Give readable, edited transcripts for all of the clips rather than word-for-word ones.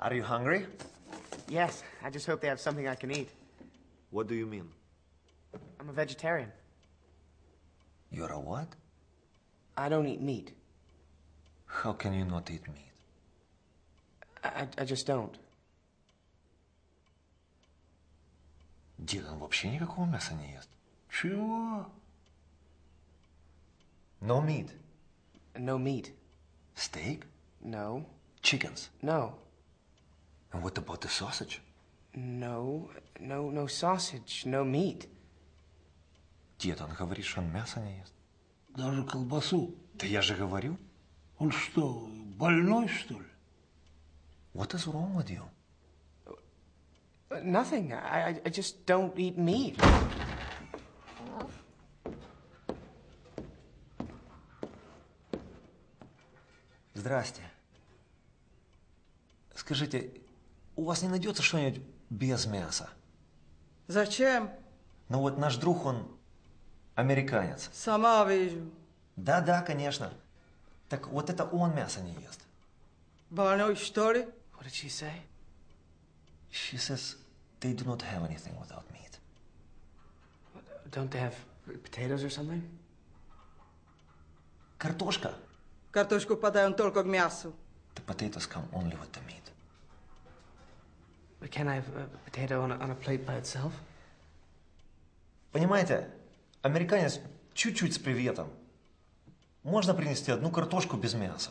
Are you hungry? Yes, I just hope they have something I can eat. What do you mean? I'm a vegetarian. You're a what? I don't eat meat. How can you not eat meat? I just don't. Дед, он вообще никакого мяса не ест. Чего? No meat. No meat. Steak? No. Chickens? No. And what about the sausage? No sausage, no meat. Дед, он говорит, что он мясо не ест. Даже колбасу? Да я же говорю. Он что, больной, что ли? What is wrong with you? Nothing. I just don't eat meat. Здрасте. Скажите, у вас не найдется что-нибудь без мяса? Зачем? Ну вот наш друг, он американец. Сама вижу. Да, конечно. Так вот это он мясо не ест. Больной, что ли? What did she say? She says they do not have anything without meat. Don't they have potatoes or something? Картошка. Картошку подаем только к мясу. The potatoes come only with the meat. But can I have a potato on a plate by itself? Понимаете, американец чуть-чуть с приветом. Можно принести одну картошку без мяса.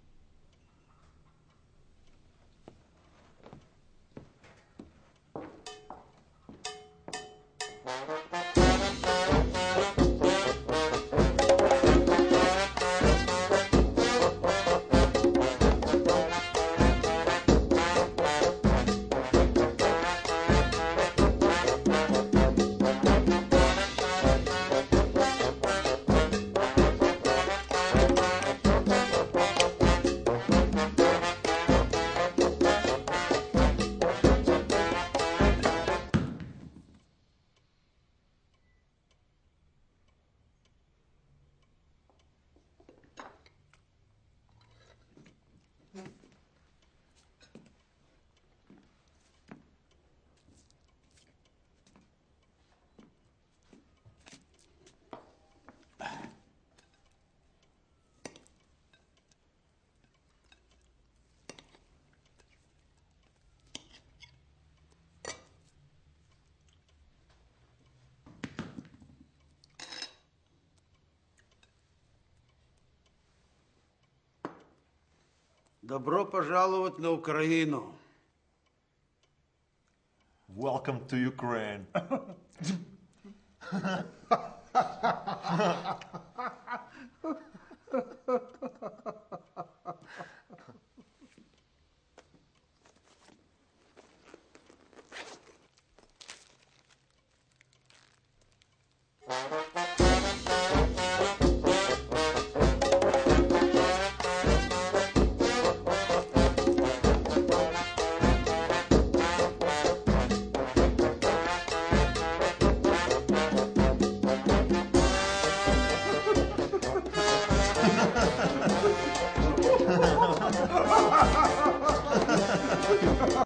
Добро пожаловать на Украину. Welcome to Ukraine.